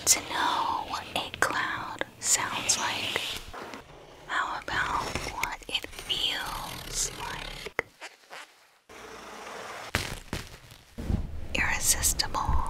to know what a cloud sounds like? How about what it feels like? Irresistible.